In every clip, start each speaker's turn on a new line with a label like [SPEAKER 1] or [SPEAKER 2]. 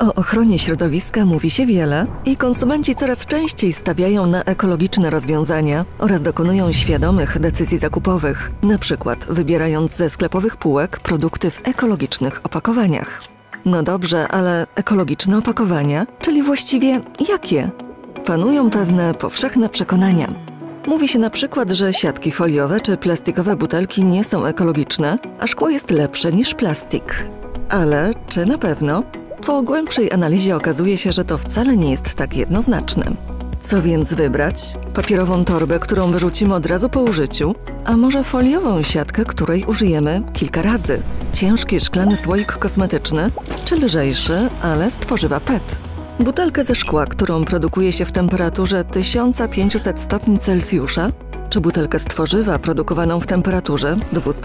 [SPEAKER 1] O ochronie środowiska mówi się wiele i konsumenci coraz częściej stawiają na ekologiczne rozwiązania oraz dokonują świadomych decyzji zakupowych, na przykład wybierając ze sklepowych półek produkty w ekologicznych opakowaniach. No dobrze, ale ekologiczne opakowania, czyli właściwie jakie? Panują pewne powszechne przekonania. Mówi się na przykład, że siatki foliowe czy plastikowe butelki nie są ekologiczne, a szkło jest lepsze niż plastik. Ale czy na pewno? Po głębszej analizie okazuje się, że to wcale nie jest tak jednoznaczne. Co więc wybrać? Papierową torbę, którą wyrzucimy od razu po użyciu? A może foliową siatkę, której użyjemy kilka razy? Ciężki szklany słoik kosmetyczny? Czy lżejszy, ale z tworzywa PET? Butelkę ze szkła, którą produkuje się w temperaturze 1500 stopni Celsjusza? Czy butelkę z tworzywa produkowaną w temperaturze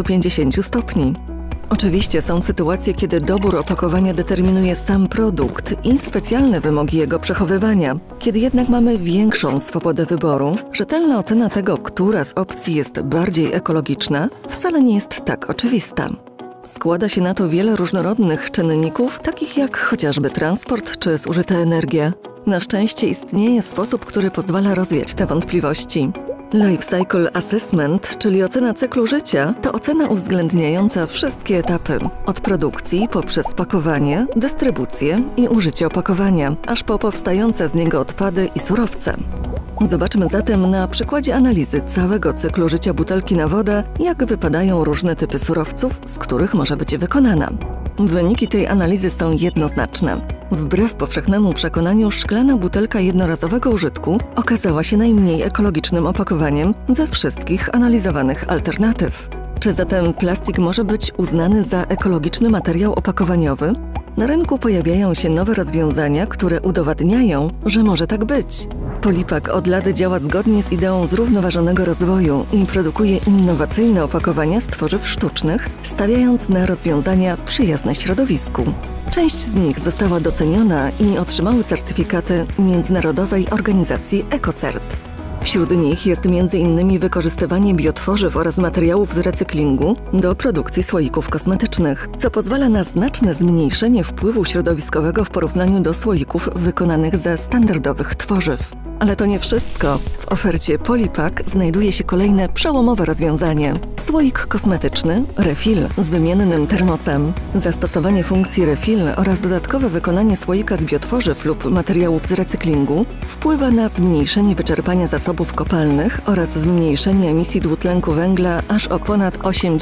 [SPEAKER 1] 250 stopni? Oczywiście są sytuacje, kiedy dobór opakowania determinuje sam produkt i specjalne wymogi jego przechowywania. Kiedy jednak mamy większą swobodę wyboru, rzetelna ocena tego, która z opcji jest bardziej ekologiczna, wcale nie jest tak oczywista. Składa się na to wiele różnorodnych czynników, takich jak chociażby transport czy zużyta energia. Na szczęście istnieje sposób, który pozwala rozwiać te wątpliwości. Life Cycle Assessment, czyli ocena cyklu życia, to ocena uwzględniająca wszystkie etapy, od produkcji poprzez pakowanie, dystrybucję i użycie opakowania, aż po powstające z niego odpady i surowce. Zobaczmy zatem na przykładzie analizy całego cyklu życia butelki na wodę, jak wypadają różne typy surowców, z których może być wykonana. Wyniki tej analizy są jednoznaczne. Wbrew powszechnemu przekonaniu, szklana butelka jednorazowego użytku okazała się najmniej ekologicznym opakowaniem ze wszystkich analizowanych alternatyw. Czy zatem plastik może być uznany za ekologiczny materiał opakowaniowy? Na rynku pojawiają się nowe rozwiązania, które udowadniają, że może tak być. Polipak od lat działa zgodnie z ideą zrównoważonego rozwoju i produkuje innowacyjne opakowania z tworzyw sztucznych, stawiając na rozwiązania przyjazne środowisku. Część z nich została doceniona i otrzymały certyfikaty Międzynarodowej Organizacji EcoCert. Wśród nich jest m.in. wykorzystywanie biotworzyw oraz materiałów z recyklingu do produkcji słoików kosmetycznych, co pozwala na znaczne zmniejszenie wpływu środowiskowego w porównaniu do słoików wykonanych ze standardowych tworzyw. Ale to nie wszystko. W ofercie Polipak znajduje się kolejne przełomowe rozwiązanie. Słoik kosmetyczny Refill z wymiennym termosem. Zastosowanie funkcji Refill oraz dodatkowe wykonanie słoika z biotworzyw lub materiałów z recyklingu wpływa na zmniejszenie wyczerpania zasobów kopalnych oraz zmniejszenie emisji dwutlenku węgla aż o ponad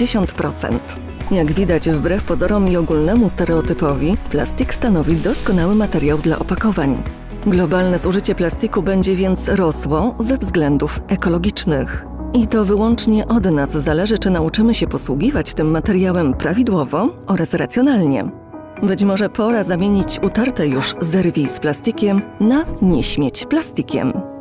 [SPEAKER 1] 80%. Jak widać, wbrew pozorom i ogólnemu stereotypowi, plastik stanowi doskonały materiał dla opakowań. Globalne zużycie plastiku będzie więc rosło ze względów ekologicznych. I to wyłącznie od nas zależy, czy nauczymy się posługiwać tym materiałem prawidłowo oraz racjonalnie. Być może pora zamienić utarte już zerwij z plastikiem na nie śmieć plastikiem.